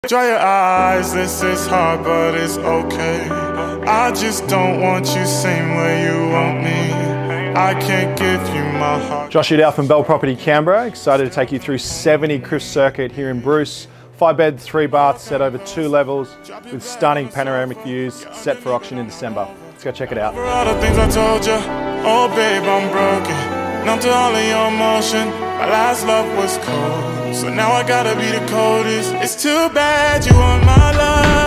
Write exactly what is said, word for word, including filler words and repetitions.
Dry your eyes, this is hard, but it's okay. I just don't want you same way you want me. I can't give you my heart. Josh Udall from Bell Property Canberra, excited to take you through seventy Chris Circuit here in Bruce. Five bed, three baths, set over two levels with stunning panoramic views, set for auction in December. Let's go check it out. For all the things I told you, oh babe, I'm broken. Numb to all of your emotion. My last love was cold, so now I gotta be the coldest. It's too bad you want my love.